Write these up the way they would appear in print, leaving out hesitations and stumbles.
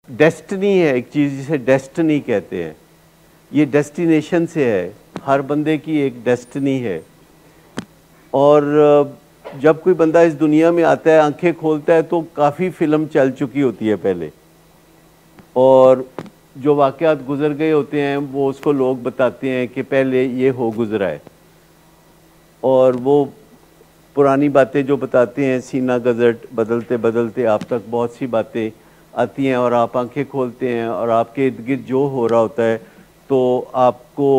Destiny है एक चीज़ जिसे डेस्टिनी कहते हैं, ये डेस्टिनेशन से है, हर बंदे की एक डेस्टिनी है। और जब कोई बंदा इस दुनिया में आता है, आंखें खोलता है, तो काफ़ी फ़िल्म चल चुकी होती है पहले, और जो वाक़यात गुज़र गए होते हैं वो उसको लोग बताते हैं कि पहले ये हो गुज़रा है, और वो पुरानी बातें जो बताते हैं, सीना गज़ट बदलते बदलते आप तक बहुत सी बातें आती हैं, और आप आंखें खोलते हैं और आपके इर्द गिर्द जो हो रहा होता है तो आपको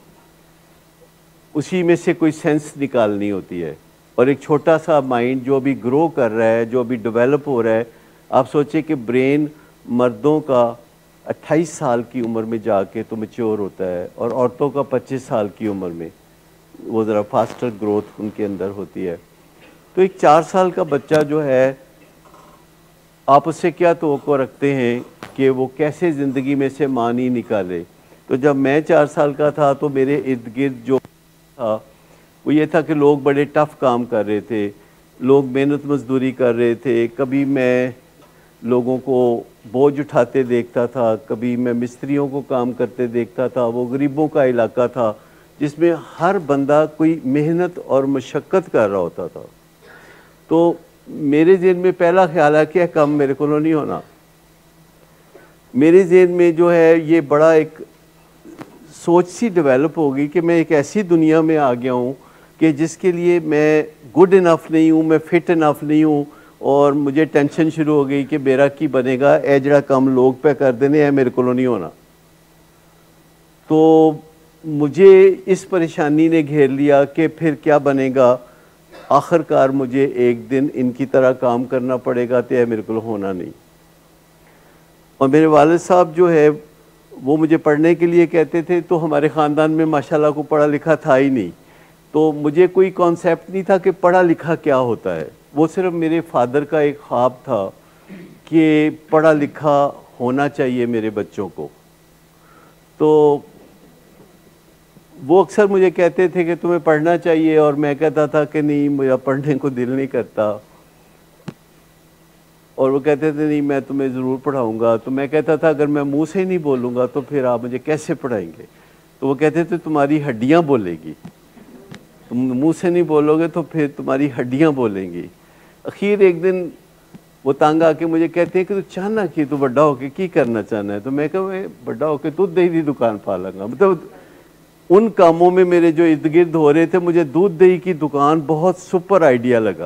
उसी में से कोई सेंस निकालनी होती है। और एक छोटा सा माइंड जो अभी ग्रो कर रहा है, जो अभी डेवलप हो रहा है, आप सोचिए कि ब्रेन मर्दों का 28 साल की उम्र में जाके तो मैच्योर होता है, और औरतों का 25 साल की उम्र में, वो ज़रा फास्टर ग्रोथ उनके अंदर होती है। तो एक 4 साल का बच्चा जो है, आप उससे क्या तवक्को रखते हैं कि वो कैसे ज़िंदगी में से मानी निकाले। तो जब मैं 4 साल का था तो मेरे इर्द गिर्द जो था वो ये था कि लोग बड़े टफ़ काम कर रहे थे, लोग मेहनत मजदूरी कर रहे थे। कभी मैं लोगों को बोझ उठाते देखता था, कभी मैं मिस्त्रियों को काम करते देखता था। वो गरीबों का इलाका था जिसमें हर बंदा कोई मेहनत और मशक्क़त कर रहा होता था। तो मेरे ज़हन में पहला ख्याल है कि कम मेरे को नहीं होना। मेरे ज़हन में जो है ये बड़ा एक सोच सी डेवलप होगी कि मैं एक ऐसी दुनिया में आ गया हूँ कि जिसके लिए मैं गुड इनफ नहीं हूँ, मैं फिट इनफ नहीं हूँ, और मुझे टेंशन शुरू हो गई कि मेरा की बनेगा, ए जड़ा कम लोग पे कर देने है, मेरे को नहीं होना। तो मुझे इस परेशानी ने घेर लिया कि फिर क्या बनेगा, आखिरकार मुझे एक दिन इनकी तरह काम करना पड़ेगा, तो यह मेरे को होना नहीं। और मेरे वालिद साहब जो है वो मुझे पढ़ने के लिए कहते थे, तो हमारे ख़ानदान में माशाल्लाह को पढ़ा लिखा था ही नहीं, तो मुझे कोई कॉन्सेप्ट नहीं था कि पढ़ा लिखा क्या होता है। वो सिर्फ मेरे फादर का एक ख्वाब था कि पढ़ा लिखा होना चाहिए मेरे बच्चों को। तो वो अक्सर मुझे कहते थे कि तुम्हें पढ़ना चाहिए, और मैं कहता था कि नहीं, मेरा पढ़ने को दिल नहीं करता। और वो कहते थे नहीं, मैं तुम्हें ज़रूर पढ़ाऊँगा। तो मैं कहता था अगर मैं मुंह से ही नहीं बोलूँगा तो फिर आप मुझे कैसे पढ़ाएंगे। तो वो कहते थे तुम्हारी हड्डियाँ बोलेगी, तुम मुंह से नहीं बोलोगे तो फिर तुम्हारी हड्डियाँ बोलेंगी। आखिर एक दिन वो तंग आके मुझे कहते हैं कि तू चाहना कि तू बड़ा होके की करना चाहना है। तो मैं कहा मैं बड़ा होके दूध दही की दुकान पा लूँगा। मतलब उन कामों में मेरे जो इर्द गिर्द हो रहे थे, मुझे दूध दही की दुकान बहुत सुपर आइडिया लगा।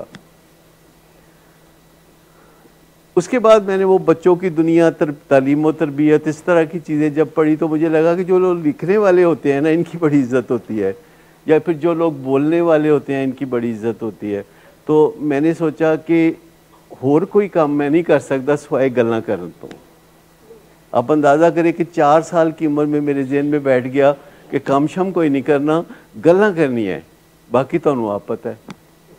उसके बाद मैंने वो बच्चों की दुनिया, तालीम व तरबियत, इस तरह की चीज़ें जब पढ़ी तो मुझे लगा कि जो लोग लिखने वाले होते हैं ना, इनकी बड़ी इज्जत होती है, या फिर जो लोग बोलने वाले होते हैं इनकी बड़ी इज्जत होती है। तो मैंने सोचा कि होर कोई काम मैं नहीं कर सकता सिवाय गल्लां करन तो। आप अंदाज़ा करें कि 4 साल की उम्र में मेरे जहन में बैठ गया कि काम शम कोई नहीं करना, गल्लां करनी है, बाकी तुहानू आप पता है।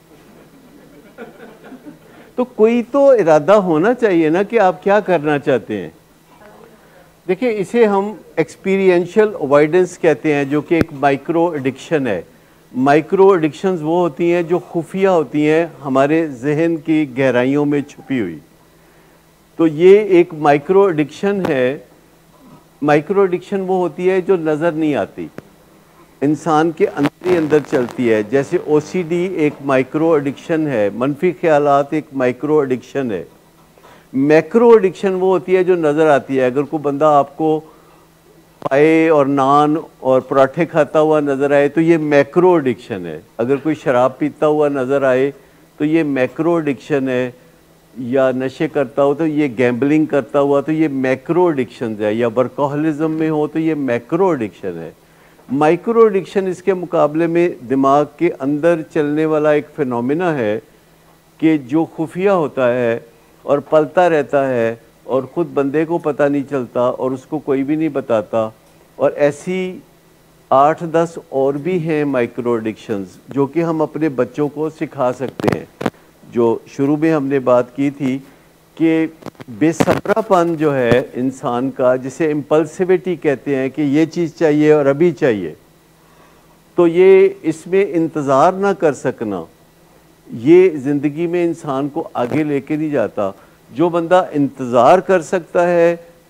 तो कोई तो इरादा होना चाहिए ना कि आप क्या करना चाहते हैं। देखिए, इसे हम एक्सपीरियंशियल अवॉइडेंस कहते हैं, जो कि एक माइक्रो एडिक्शन है। माइक्रो एडिक्शंस वो होती हैं जो खुफिया होती हैं, हमारे जहन की गहराइयों में छुपी हुई। तो ये एक माइक्रो एडिक्शन है। माइक्रो एडिक्शन वो होती है जो नज़र नहीं आती, इंसान के अंदर ही अंदर चलती है। जैसे ओसीडी एक माइक्रो एडिक्शन है, मनफी ख्यालात एक माइक्रो एडिक्शन है। मैक्रो एडिक्शन वो होती है जो नज़र आती है। अगर कोई बंदा आपको पाए और नान और पराठे खाता हुआ नज़र आए तो ये मैक्रो एडिक्शन है। अगर कोई शराब पीता हुआ नज़र आए तो ये मैक्रो एडिक्शन है, या नशे करता हो तो ये गैम्बलिंग करता हुआ तो ये मैक्रो एडिक्शन है, या वर्कोहलिज्म में हो तो ये मैक्रो एडिक्शन है। माइक्रो एडिक्शन इसके मुकाबले में दिमाग के अंदर चलने वाला एक फिनोमिना है कि जो खुफिया होता है और पलता रहता है, और ख़ुद बंदे को पता नहीं चलता और उसको कोई भी नहीं बताता। और ऐसी 8-10 और भी हैं माइक्रो एडिक्शंस जो कि हम अपने बच्चों को सिखा सकते हैं। जो शुरू में हमने बात की थी कि बेसब्रापन जो है इंसान का, जिसे इम्पल्सिविटी कहते हैं कि ये चीज़ चाहिए और अभी चाहिए, तो ये इसमें इंतज़ार ना कर सकना, ये ज़िंदगी में इंसान को आगे लेके नहीं जाता। जो बंदा इंतज़ार कर सकता है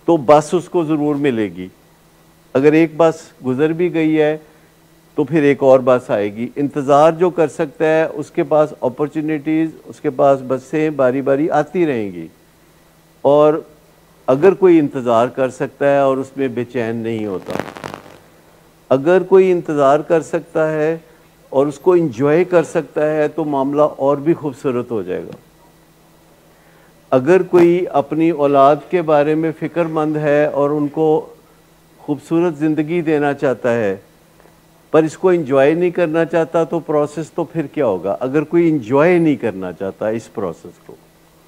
तो बस उसको ज़रूर मिलेगी। अगर एक बस गुजर भी गई है तो फिर एक और बस आएगी। इंतज़ार जो कर सकता है उसके पास अपॉर्चुनिटीज़, उसके पास बसें बारी बारी आती रहेंगी। और अगर कोई इंतज़ार कर सकता है और उसमें बेचैन नहीं होता, अगर कोई इंतज़ार कर सकता है और उसको इंजॉय कर सकता है, तो मामला और भी खूबसूरत हो जाएगा। अगर कोई अपनी औलाद के बारे में फ़िक्रमंद है और उनको खूबसूरत ज़िंदगी देना चाहता है, पर इसको इंजॉय नहीं करना चाहता, तो प्रोसेस तो फिर क्या होगा? अगर कोई इंजॉय नहीं करना चाहता इस प्रोसेस को,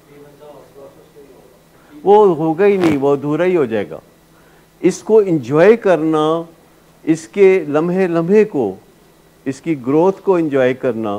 वो होगा ही नहीं, वो अधूरा ही हो जाएगा। इसको इंजॉय करना, इसके लम्हे लम्हे को, इसकी ग्रोथ को इंजॉय करना,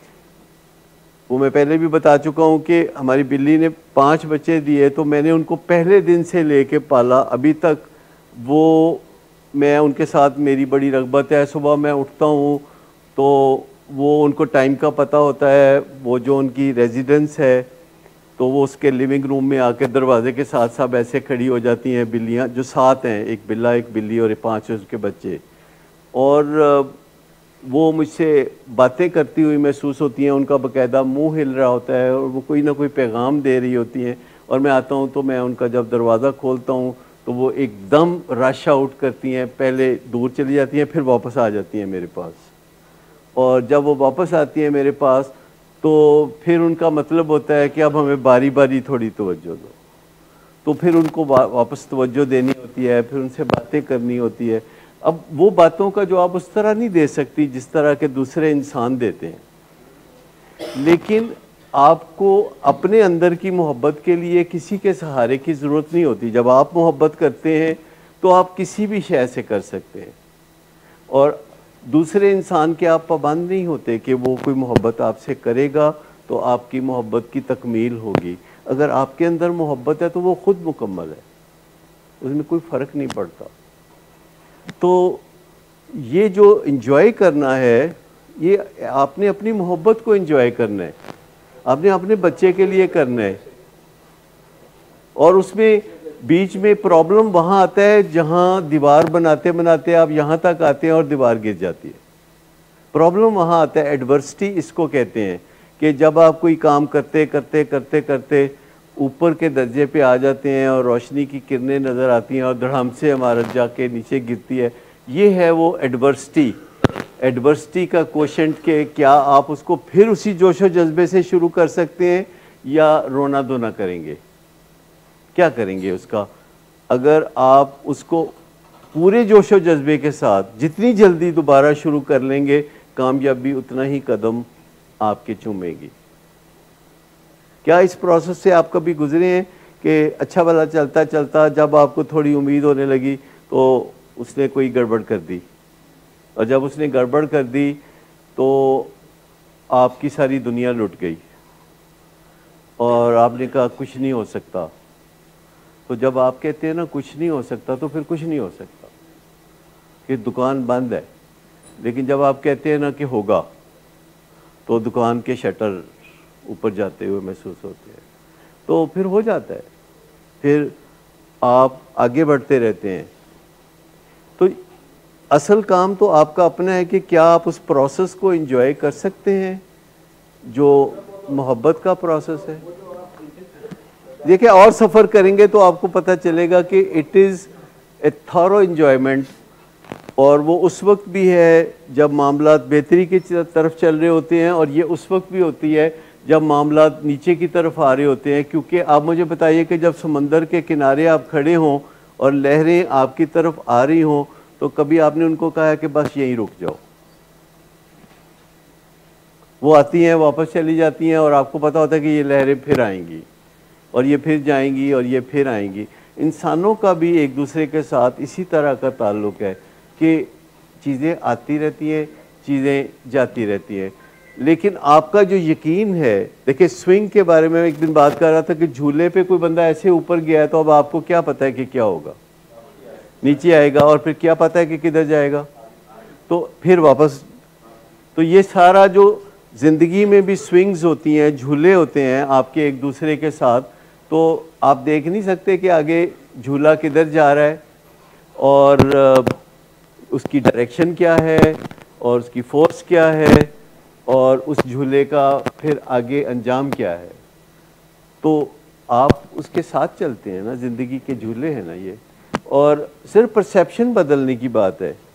वो मैं पहले भी बता चुका हूँ कि हमारी बिल्ली ने 5 बच्चे दिए, तो मैंने उनको पहले दिन से लेके पाला अभी तक। वो मैं उनके साथ, मेरी बड़ी रग़बत है। सुबह मैं उठता हूँ तो वो उनको टाइम का पता होता है। वो जो उनकी रेजिडेंस है, तो वो उसके लिविंग रूम में आके दरवाजे के साथ साथ ऐसे खड़ी हो जाती हैं बिल्लियाँ, जो 7 हैं, एक बिल्ला, एक बिल्ली और 5 उसके बच्चे। और वो मुझसे बातें करती हुई महसूस होती हैं, उनका बाकायदा मुंह हिल रहा होता है और वो कोई ना कोई पैगाम दे रही होती हैं। और मैं आता हूँ तो मैं उनका जब दरवाज़ा खोलता हूँ तो वो एकदम रश आउट करती हैं, पहले दूर चली जाती हैं, फिर वापस आ जाती हैं मेरे पास। और जब वो वापस आती हैं मेरे पास, तो फिर उनका मतलब होता है कि अब हमें बारी बारी थोड़ी तवज्जो दो। तो फिर उनको वापस तवज्जो देनी होती है, फिर उनसे बातें करनी होती है। अब वो बातों का जवाब उस तरह नहीं दे सकती जिस तरह के दूसरे इंसान देते हैं, लेकिन आपको अपने अंदर की मोहब्बत के लिए किसी के सहारे की ज़रूरत नहीं होती। जब आप मोहब्बत करते हैं तो आप किसी भी शय से कर सकते हैं, और दूसरे इंसान के आप पाबंद नहीं होते कि वो कोई मोहब्बत आपसे करेगा तो आपकी मोहब्बत की तकमील होगी। अगर आपके अंदर मोहब्बत है तो वो ख़ुद मुकम्मल है, उसमें कोई फ़र्क नहीं पड़ता। तो ये जो इंजॉय करना है, ये आपने अपनी मोहब्बत को इंजॉय करना है, आपने अपने बच्चे के लिए करना है। और उसमें बीच में प्रॉब्लम वहाँ आता है जहाँ दीवार बनाते बनाते आप यहाँ तक आते हैं और दीवार गिर जाती है। प्रॉब्लम वहाँ आता है, एडवर्सिटी इसको कहते हैं, कि जब आप कोई काम करते करते करते करते ऊपर के दर्जे पे आ जाते हैं और रोशनी की किरणें नज़र आती हैं और धड़ाम से इमारत जाके नीचे गिरती है। ये है वो एडवर्सिटी। एडवर्सिटी का क्वोशेंट के क्या आप उसको फिर उसी जोशो जज्बे से शुरू कर सकते हैं या रोना धोना करेंगे? क्या करेंगे उसका? अगर आप उसको पूरे जोशो जज्बे के साथ जितनी जल्दी दोबारा शुरू कर लेंगे, कामयाबी उतना ही कदम आपके चूमेगी। क्या इस प्रोसेस से आप कभी गुजरे हैं कि अच्छा भला चलता चलता जब आपको थोड़ी उम्मीद होने लगी तो उसने कोई गड़बड़ कर दी, और जब उसने गड़बड़ कर दी तो आपकी सारी दुनिया लुट गई और आपने कहा कुछ नहीं हो सकता? तो जब आप कहते हैं ना कुछ नहीं हो सकता, तो फिर कुछ नहीं हो सकता, कि दुकान बंद है। लेकिन जब आप कहते हैं ना कि होगा, तो दुकान के शटर ऊपर जाते हुए महसूस होते हैं, तो फिर हो जाता है, फिर आप आगे बढ़ते रहते हैं। तो असल काम तो आपका अपना है कि क्या आप उस प्रोसेस को एंजॉय कर सकते हैं जो मोहब्बत का प्रोसेस है। देखिए, और सफ़र करेंगे तो आपको पता चलेगा कि it is a thorough enjoyment, और वो उस वक्त भी है जब मामलात बेहतरी की तरफ चल रहे होते हैं, और ये उस वक्त भी होती है जब मामलात नीचे की तरफ आ रहे होते हैं। क्योंकि आप मुझे बताइए कि जब समंदर के किनारे आप खड़े हों और लहरें आपकी तरफ आ रही हों, तो कभी आपने उनको कहा कि बस यहीं रुक जाओ? वो आती हैं, वापस चली जाती हैं, और आपको पता होता है कि ये लहरें फिर आएंगी और ये फिर जाएंगी और ये फिर आएंगी। इंसानों का भी एक दूसरे के साथ इसी तरह का ताल्लुक़ है कि चीज़ें आती रहती हैं, चीज़ें जाती रहती हैं। लेकिन आपका जो यकीन है, देखिए स्विंग के बारे में एक दिन बात कर रहा था कि झूले पे कोई बंदा ऐसे ऊपर गया है, तो अब आपको क्या पता है कि क्या होगा? नीचे आएगा, और फिर क्या पता है कि किधर जाएगा, तो फिर वापस। तो ये सारा जो ज़िंदगी में भी स्विंग्स होती हैं, झूले होते हैं आपके एक दूसरे के साथ, तो आप देख नहीं सकते कि आगे झूला किधर जा रहा है और उसकी डायरेक्शन क्या है और उसकी फोर्स क्या है और उस झूले का फिर आगे अंजाम क्या है। तो आप उसके साथ चलते हैं ना, ज़िंदगी के झूले हैं ना ये, और सिर्फ परसेप्शन बदलने की बात है।